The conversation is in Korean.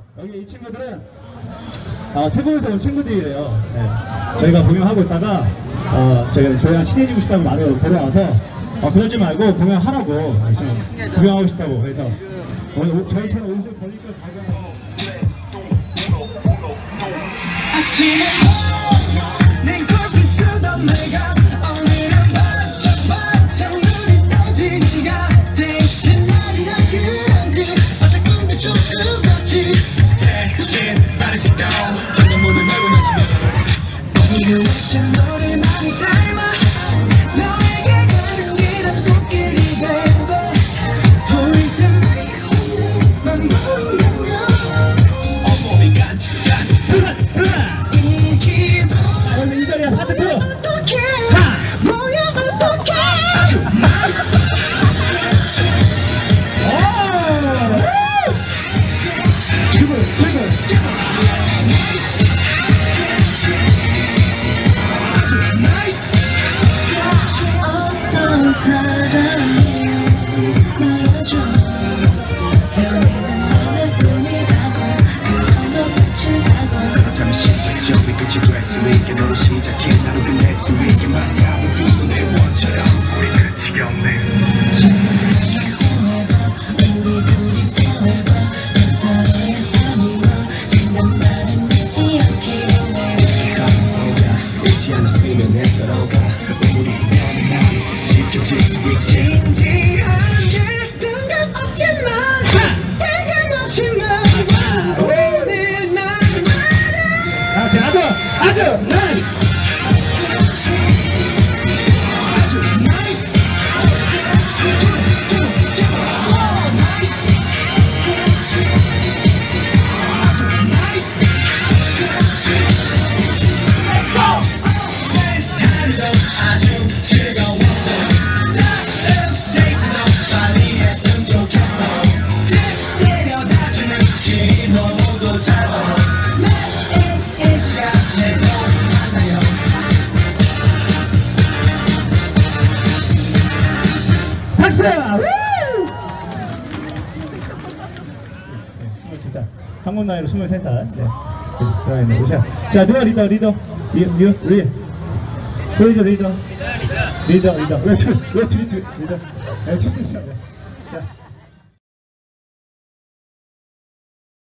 여기 이 친구들은 태국에서 온 친구들이에요. 네. 저희가 공연하고 있다가 저희가 저희랑 친해지고 싶다고 많이 보러 와서 그러지 말고 공연하라고 구경하고 싶다고 그래서 저희처럼 옷을 벌릴 걸 발견하고 아침에 내 골프 쓰던 내가 오늘은 반짝반짝 눈이 떠지는 같은 날이라 그런지 어제 꿈도 조금 덥지 새신 바르시도 방금 문을 열고 나가면 오늘은 왜 너를 많이 닮아 너에게 가는 길은 꽃길이 되고 보일 때만 보인다면 온몸이 간질간질 이 기분 오늘 이 자리야 하트 틀어 어떡해 뭐야 어떡해 아주 맛있어 어떤 사람이 말아줘 연애는 너의 꿈이라고 그건 너 끝이 가고 그렇다면 시작점이 끝이 될 수 있게 너로 시작해 나로 끝낼 수 있게 맞잡은 두 손의 원처럼 우리는 지겹네 지금 생각해봐 우리 둘이 변해봐 저 사랑의 아니와 생각나는 잊지 않기로 해 잊지 않았으면 내 서로가 우리 너는 나를 지켜줄 수 있지 진지하게 뜬금 없지만 다가놓지만 오늘 난 말해 아주 나이스 아주 나이스 아주 즐거웠어 다음 데이트도 빨리 했으면 좋겠어 집 데려다주는 길이 너무도 잘 걸어 매일 이 시간에 너를 만나요 박수! 네, 22살 한국 나이로 23살 네. 들어가있네 오셔 자 누가 리더 리더 왜 리더 왜 리더 자